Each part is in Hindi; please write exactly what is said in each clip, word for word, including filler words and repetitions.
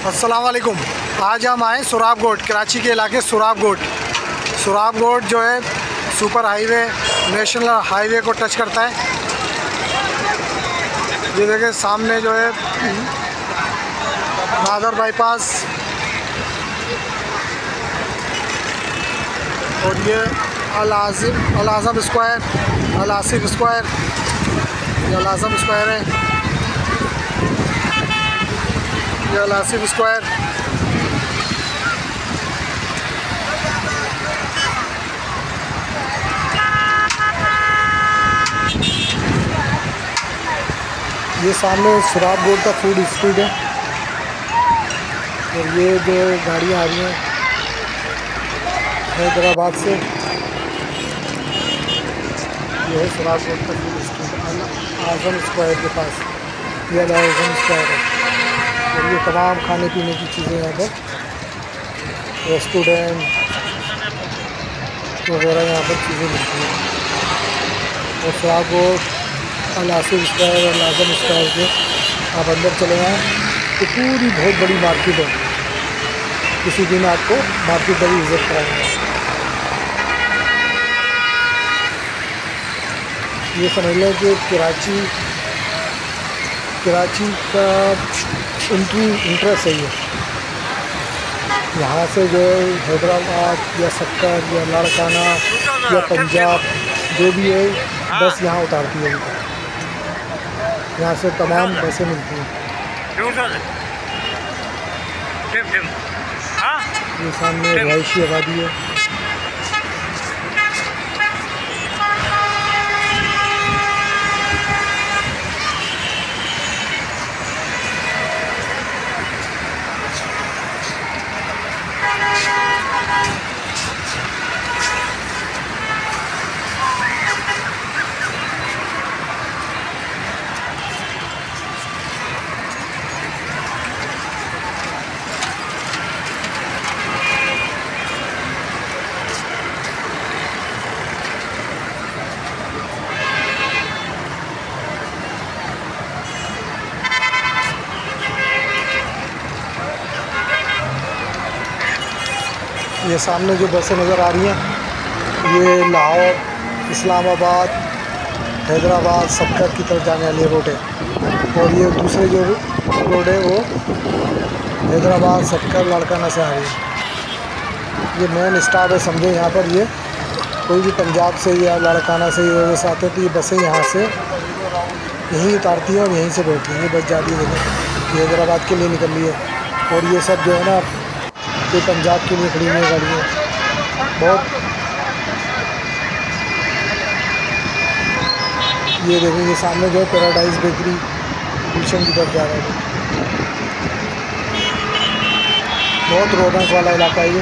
अस्सलाम वालेकुम। आज हम आए सुराब गोट, कराची के इलाके सुराब गोट। सुराब गोट जो है सुपर हाईवे, नेशनल हाईवे को टच करता है। ये देखें सामने जो है नादर बाईपास और ये अल आज़म अल आज़म स्क्वायर, अल आसिफ स्क्वायर, ये अल आज़म स्क्वायर है, ये अल आसिफ स्क्वायर। ये सामने सुराब गोट का फूड स्ट्रीट है और ये जो गाड़ियाँ आ रही हैं हैदराबाद से, ये है सुराब गोट का फूड स्ट्रीट आज़म स्क्वायर के पास। ये आज़म स्क्वायर है और ये तमाम खाने पीने की चीज़ें यहाँ पर, रेस्टोरेंट वगैरह यहाँ पर चीज़ें मिलती हैं। और सुराब गोट अल आसिफ स्क्वायर और आज़म स्क्वायर के आप अंदर चले जाएँ तो पूरी बहुत बड़ी मार्केट है। किसी दिन आपको मार्केट का भी विज़िट कराएंगे। ये समझ लें कि कराची कराची का एंट्री इंट्रेस्ट है। ये यहाँ से जो हैदराबाद या सक्कर या लाड़काना या पंजाब जो भी है बस यहाँ उतारती है। यहाँ से तमाम बसें मिलती हैं। ये सामने रिहायशी आबादी है। ये सामने जो बसें नज़र आ रही हैं ये लाहौर, इस्लामाबाद, हैदराबाद, सक्कर की तरफ जाने वाली रोड है। और ये दूसरे जो रोड है वो हैदराबाद, सक्कर, लाड़काना से आ रही है। ये मेन स्टॉप है समझे। यहाँ पर ये कोई भी पंजाब से या लाड़काना से ये से आते हैं तो ये बसें यहाँ से यहीं उतारती हैं और यहीं से बैठती हैं। ये बस जा रही है, ये हैदराबाद के लिए निकल रही है। और ये सब जो है ना ये पंजाब के लिए खड़ी हुई गाड़ियाँ बहुत। ये देखेंगे सामने जो है पैराडाइज बेकरी गुलशन की तरफ जा रहा है। बहुत रौनक वाला इलाका है ये।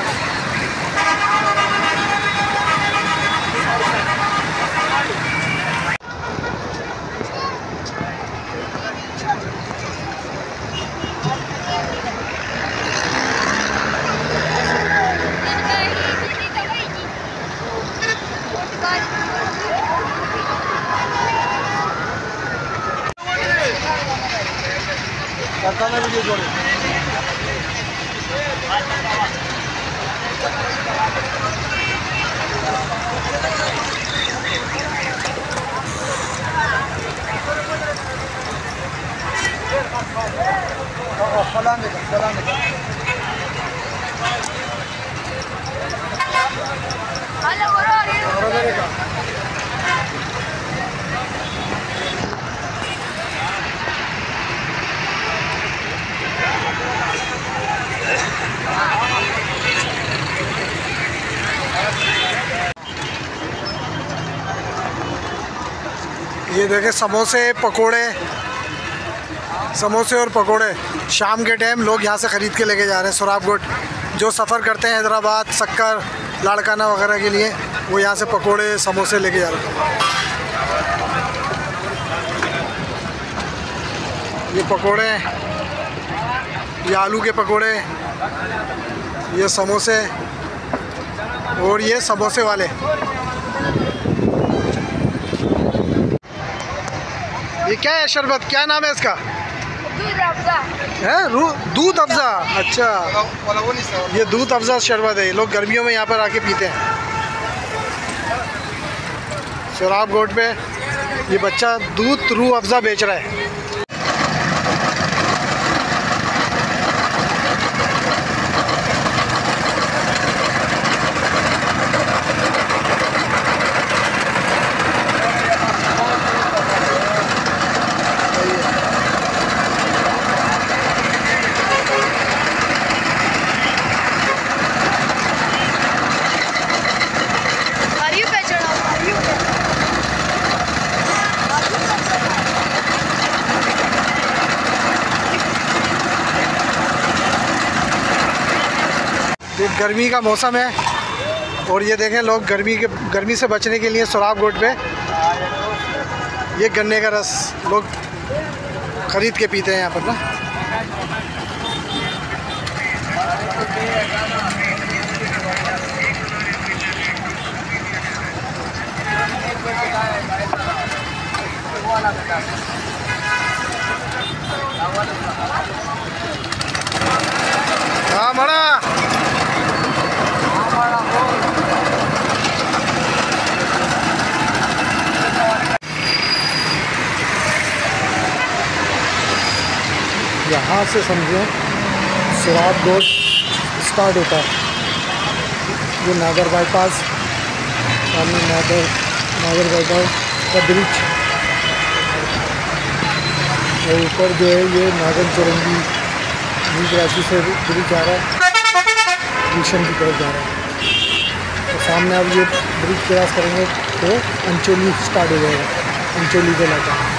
वीडियो जोड़े फलाने का फलाने का ये देखें समोसे पकोड़े, समोसे और पकोड़े शाम के टाइम लोग यहाँ से ख़रीद के लेके जा रहे हैं। सोराबगोट जो सफ़र करते हैं हैदराबाद, सक्कर, लाड़काना वगैरह के लिए, वो यहाँ से पकोड़े समोसे लेके जा रहे हैं। ये पकोड़े, ये आलू के पकोड़े, ये समोसे और ये समोसे वाले। ये क्या है शरबत, क्या नाम है इसका? दूध अफ़ज़ा है, दूध अफ़ज़ा। अच्छा, ये दूध अफ़ज़ा शरबत है। ये लोग गर्मियों में यहाँ पर आके पीते हैं। सोराबगोट पे ये बच्चा दूध रूह अफ़ज़ा बेच रहा है। गर्मी का मौसम है और ये देखें लोग गर्मी के गर्मी से बचने के लिए सोराबगोट पे ये गन्ने का रस लोग ख़रीद के पीते हैं यहाँ पर ना। हाँ बड़ा यहाँ से समझें सोराबगोट स्टार्ट होता है। ये नागर बाईपास, सामने नागर नागर बाईपास का ब्रिज और ऊपर जो है ये नागर चौरंगी रांची से ब्रिज आ रहा है, मिशन की तरफ जा रहा है। तो सामने अब ये ब्रिज क्रॉस करेंगे तो अंचोली स्टार्ट हो जाएगा, अंचोली का इलाका।